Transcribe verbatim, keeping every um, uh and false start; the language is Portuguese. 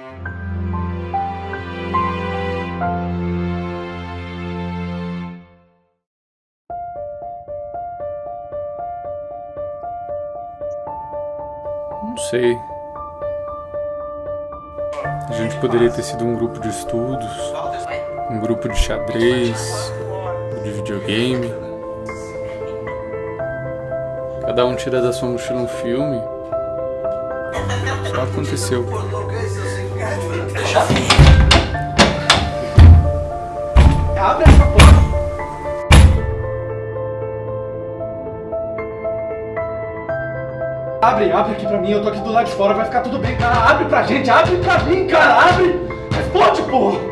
Não sei. A gente poderia ter sido um grupo de estudos, um grupo de xadrez, de videogame. Cada um tira da sua mochila um filme. Só aconteceu. Abre essa porta! Abre, abre aqui pra mim, eu tô aqui do lado de fora, vai ficar tudo bem, cara. Abre pra gente, abre pra mim, cara, abre! Responde, porra!